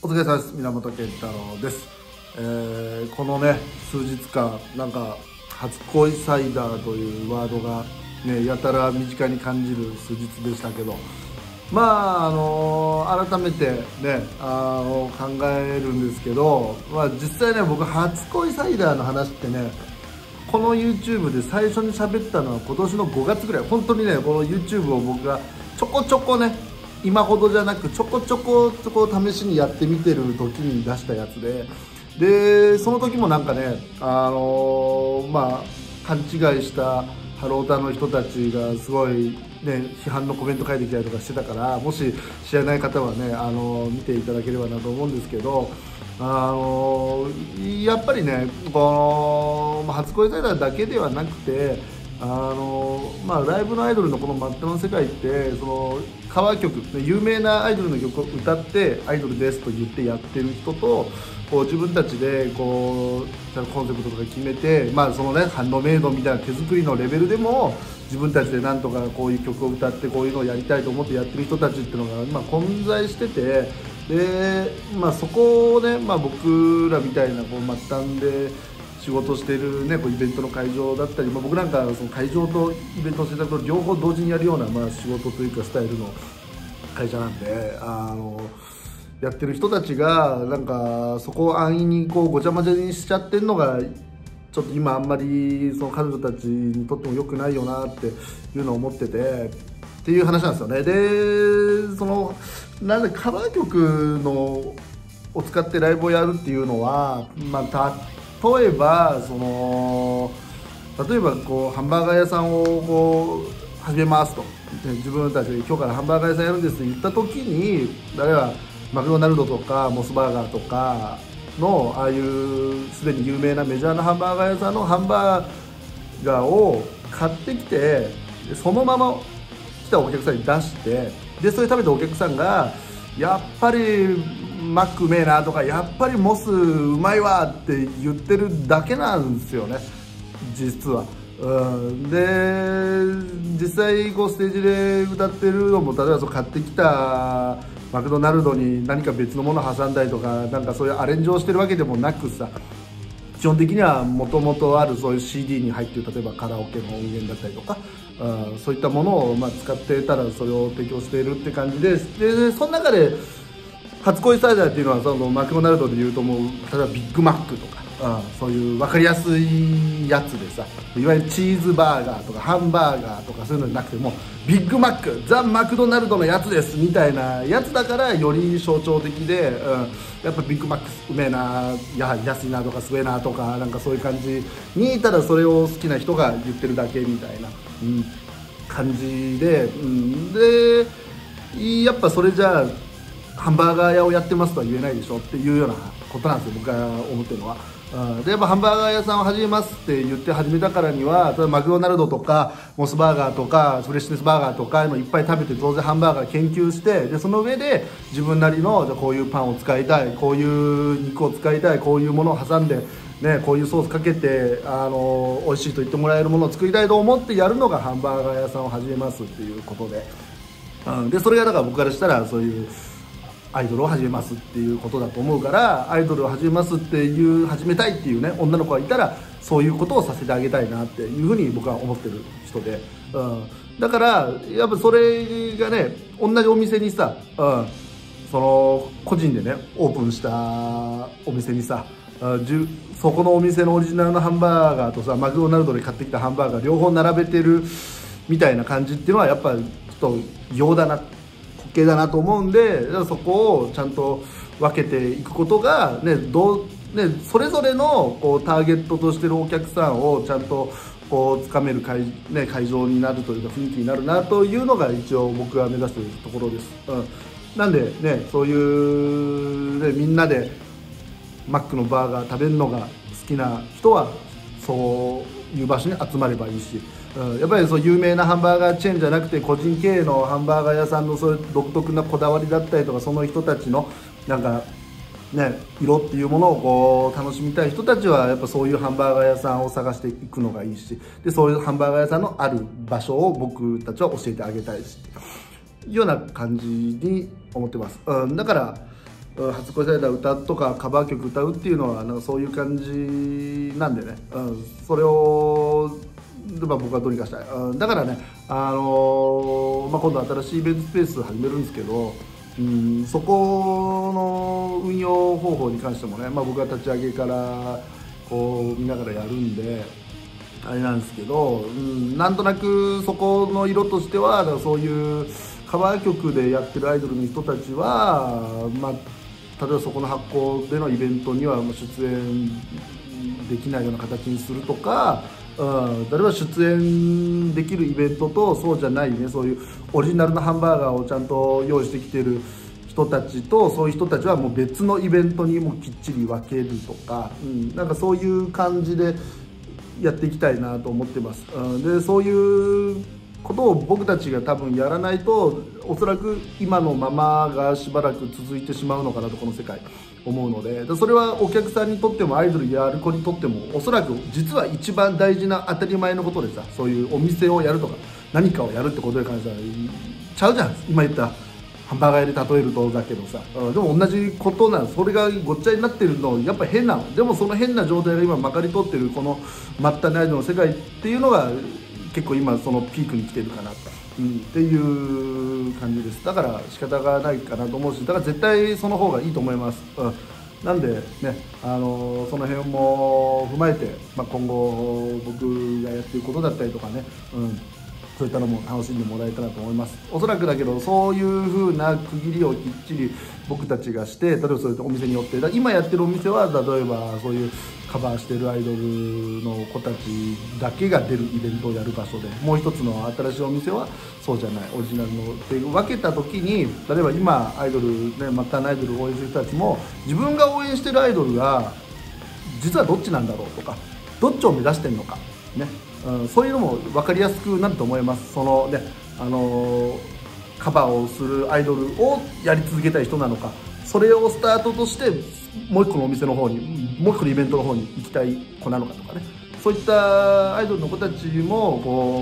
お疲れ様です。源健太郎です。このね数日間なんか初恋サイダーというワードがねやたら身近に感じる数日でしたけど、改めてね考えるんですけど、実際ね僕初恋サイダーの話ってねこの YouTube で最初に喋ったのは今年の5月ぐらい。本当にねこの YouTube を僕がちょこちょこね今ほどじゃなくちょこちょこ試しにやってみてる時に出したやつで、その時もなんかね勘違いしたハロータの人たちがすごいね批判のコメント書いてきたりとかしてたから、もし知らない方はね見ていただければなと思うんですけど、やっぱりねこの初恋サイダーだけではなくてライブのアイドルのこの抹茶の世界ってそのカバー曲有名なアイドルの曲を歌ってアイドルですと言ってやってる人と、こう自分たちでこうコンセプトとか決めて、そのねハンドメイドみたいな手作りのレベルでも自分たちでなんとかこういう曲を歌ってこういうのをやりたいと思ってやってる人たちっていうのが混在してて、で、そこをね、僕らみたいなこう末端で仕事しているねこうイベントの会場だったり、僕なんかその会場とイベントの制作と両方同時にやるような仕事というかスタイルの会社なんで、やってる人たちがなんかそこを安易にこうごちゃ混ぜにしちゃってるのがちょっと今あんまりその彼女たちにとっても良くないよなっていうのを思っててっていう話なんですよね。でそのなんでカバー曲のを使ってライブをやるっていうのは、例えばこうハンバーガー屋さんをこう始めますと、自分たちで今日からハンバーガー屋さんやるんですと言った時に、例えばマクドナルドとかモスバーガーとかのああいうすでに有名なメジャーなハンバーガー屋さんのハンバーガーを買ってきて、そのまま来たお客さんに出して、でそれ食べたお客さんがやっぱりマックうめえなとかやっぱりモスうまいわって言ってるだけなんですよね実は。で実際こうステージで歌ってるのも、例えば買ってきたマクドナルドに何か別のものを挟んだりとか、なんかそういうアレンジをしてるわけでもなくさ、基本的にはもともとあるそういう CD に入ってる例えばカラオケの音源だったりとか、そういったものを使ってたらそれを提供しているって感じで、その中で初恋サイダーっていうのはそのマクドナルドでいうともう例えばビッグマックとか、そういう分かりやすいやつでさ、いわゆるチーズバーガーとかハンバーガーとかそういうのじゃなくてもビッグマックザ・マクドナルドのやつですみたいなやつだからより象徴的で、やっぱビッグマックうめえな、やはり安いなとかすげえなとか、なんかそういう感じにただそれを好きな人が言ってるだけみたいな、感じで、でやっぱそれじゃあハンバーガー屋をやってますとは言えないでしょっていうようなことなんですよ、僕が思ってるのは。でやっぱハンバーガー屋さんを始めますって言って始めたからには、例えばマクドナルドとかモスバーガーとかフレッシュネスバーガーとかいっぱい食べて当然ハンバーガー研究して、でその上で自分なりのじゃあこういうパンを使いたい、こういう肉を使いたい、こういうものを挟んで、こういうソースかけて美味しいと言ってもらえるものを作りたいと思ってやるのがハンバーガー屋さんを始めますっていうことで、でそれがだから僕からしたらそういうアイドルを始めますっていうことだと思うから、アイドルを始めますっていう始めたいっていうね女の子がいたらそういうことをさせてあげたいなっていうふうに僕は思ってる人で、だからやっぱそれがね同じお店にさ、その個人でねオープンしたお店にさ、そこのお店のオリジナルのハンバーガーとさマクドナルドで買ってきたハンバーガー両方並べてるみたいな感じっていうのはやっぱりちょっと異様だな、滑稽だなと思うんで、そこをちゃんと分けていくことがそれぞれのこうターゲットとしてるお客さんをちゃんとこう掴める会場になるというか雰囲気になるなというのが一応僕が目指しているところです。なんでねそういうみんなでマックのバーガー食べるのが好きな人はそういう場所に集まればいいし、やっぱりそう有名なハンバーガーチェーンじゃなくて個人経営のハンバーガー屋さんのそういう独特なこだわりだったりとか、その人たちのなんか色っていうものをこう楽しみたい人たちはやっぱそういうハンバーガー屋さんを探していくのがいいし、でそういうハンバーガー屋さんのある場所を僕たちは教えてあげたいしいうような感じに思ってます。だから初恋サイダー歌うとかカバー曲歌うっていうのはなんかそういう感じなんでね、それを、僕はどうにかしたい、だからね、今度新しいイベントスペース始めるんですけど、そこの運用方法に関してもね、僕は立ち上げからこう見ながらやるんであれなんですけど、なんとなくそこの色としては、だからそういうカバー曲でやってるアイドルの人たちは、例えばそこの発行でのイベントには出演できないような形にするとか、例えば出演できるイベントとそうじゃないね、そういうオリジナルのハンバーガーをちゃんと用意してきてる人たちと、そういう人たちはもう別のイベントにもきっちり分けるとか、なんかそういう感じでやっていきたいなと思ってます。でそういうことを僕たちが多分やらないと、おそらく今のままがしばらく続いてしまうのかなと、この世界思うので、それはお客さんにとってもアイドルやる子にとってもおそらく実は一番大事な当たり前のことでさ、そういうお店をやるとか何かをやるってことに関してはちゃうじゃん。今言ったハンバーガー屋で例えるとだけどさ、でも同じことなの。それがごっちゃになってるのやっぱ変なの。でもその変な状態が今まかり通ってるこの末端のアイドルの世界っていうのが結構今そのピークに来てるかな、っていう感じです。だから仕方がないかなと思うし、だから絶対その方がいいと思います。なんでね、その辺も踏まえて、今後僕がやっていくことだったりとかね、そういったのも楽しんでもらえたらと思います。おそらくだけど、そういう風な区切りをきっちり僕たちがして、例えばそういうお店によって、今やってるお店は例えばそういうカバーしてるアイドルの子たちだけが出るイベントをやる場所で、もう一つの新しいお店はそうじゃないオリジナルのって分けた時に、例えば今アイドルね、末端のアイドルを応援する人たちも自分が応援してるアイドルが実はどっちなんだろうとか、どっちを目指してるのかね、そういうのも分かりやすくなると思います。そのね、カバーをするアイドルをやり続けたい人なのか、それをスタートとしてもう一個のお店の方に、もう一個のイベントの方に行きたい子なのかとかね、そういったアイドルの子たちも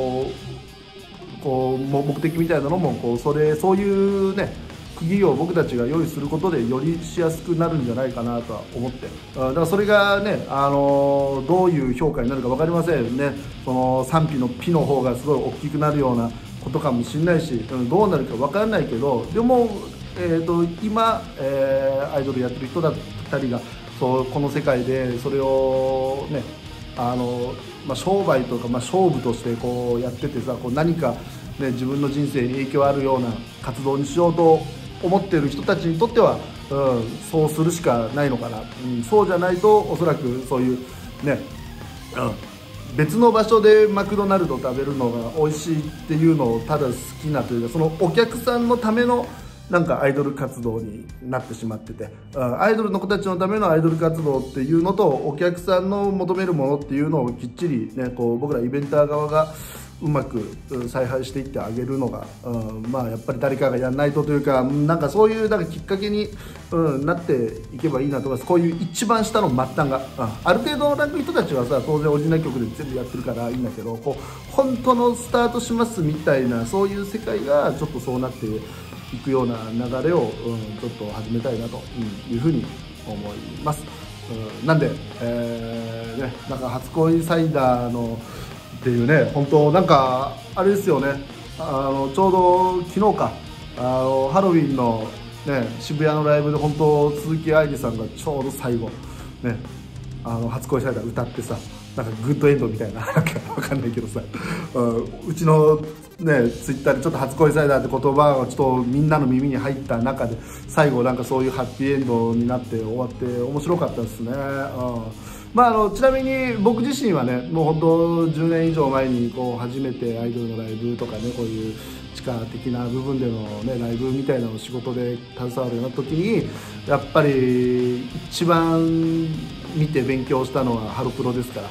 目的みたいなのもそういうね区切りを僕たちが用意することでよりしやすくなるんじゃないかなとは思って、だからそれがね、どういう評価になるか分かりませんね。その賛否のピの方がすごい大きくなるようなことかもしれないし、どうなるか分からないけど、でも、今、アイドルやってる人だったりがこの世界でそれをね、商売とか、勝負としてやっててさ、何か、ね、自分の人生に影響あるような活動にしようと思ってる人たちにとっては、そうするしかないのかな、そうじゃないとおそらくそういうね、別の場所でマクドナルド食べるのが美味しいっていうのをただ好きなというか、そのお客さんのためのなんかアイドル活動になってしまってて、アイドルの子たちのためのアイドル活動っていうのとお客さんの求めるものっていうのをきっちりね、僕らイベンター側がうまく采配していってあげるのが、やっぱり誰かがやらないとというか、なんかそういうなんかきっかけに、なっていけばいいなと思います。こういう一番下の末端が、ある程度のランクの人たちはさ、当然オリジナル曲で全部やってるからいいんだけど、本当のスタートしますみたいな、そういう世界がちょっとそうなっていくような流れを、ちょっと始めたいなというふうに思います。なんで、なんか初恋サイダーのっていうね、本当なんかあれですよね、ちょうど昨日か、ハロウィンの、ね、渋谷のライブで本当鈴木愛理さんがちょうど最後ね、初恋サイダー歌ってさ、なんかグッドエンドみたいな、なんかわかんないけどさ、うちのねツイッターでちょっと初恋サイダーって言葉がちょっとみんなの耳に入った中で、最後なんかそういうハッピーエンドになって終わって面白かったですね。ちなみに僕自身はね、もう本当10年以上前に初めてアイドルのライブとかね、こういう地下的な部分での、ね、ライブみたいなのを仕事で携わるような時に、やっぱり一番見て勉強したのはハロプロですから、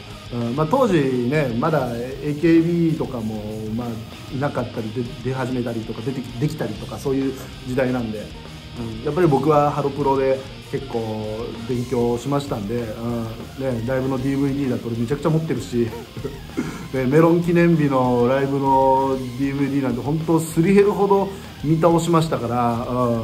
当時ねまだ AKB とかも、いなかったり出始めたりとかできたりとか、そういう時代なんで、やっぱり僕はハロプロで結構勉強しましたんで、ライブの DVD だとめちゃくちゃ持ってるしメロン記念日のライブの DVD なんて本当すり減るほど見倒しましたから、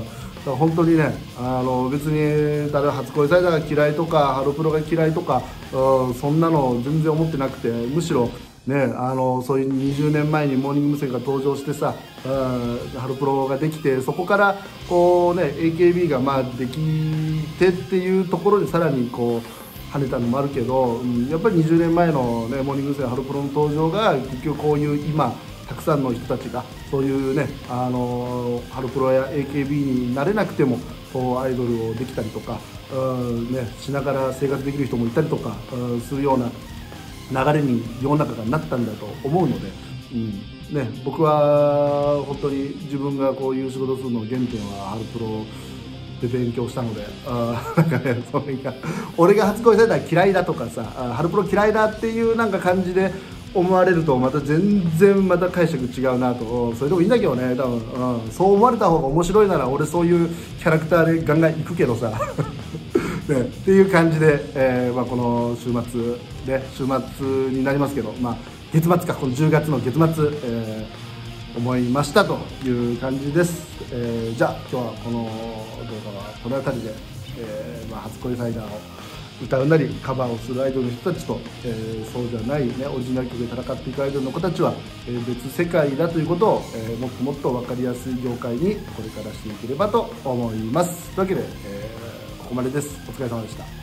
から本当にね、別に例えば初恋サイダーが嫌いとかハロプロが嫌いとか、そんなの全然思ってなくて、むしろね、そういう20年前にモーニング娘。が登場してさ、ハロプロができて、そこからこう、ね、AKB がまあできてっていうところでさらにこう跳ねたのもあるけど、やっぱり20年前の、ね、モーニング娘。ハロプロの登場が結局こういう今たくさんの人たちがそういうね、ハロプロや AKB になれなくてもこうアイドルをできたりとか、ね、しながら生活できる人もいたりとかするような流れに世の中がなったんだと思うので、ね、僕は本当に自分がこういう仕事するのの原点はハロプロで勉強したので、なんかね、それが俺が初恋されたら嫌いだとかさ、ハロプロ嫌いだっていうなんか感じで思われるとまた全然また解釈違うなと。それでもいいんだけどね、多分、そう思われた方が面白いなら俺そういうキャラクターでガンガン行くけどさね、っていう感じで、この週末で週末になりますけど、月末か、この10月の月末、思いましたという感じです。じゃあ今日はこの動画はこの辺りで、初恋サイダーを歌うなりカバーをするアイドルの人たちと、そうじゃない、ね、オリジナル曲で戦っていくアイドルの子たちは、別世界だということを、もっともっと分かりやすい業界にこれからしていければと思います。というわけで、ここまでです。お疲れ様でした。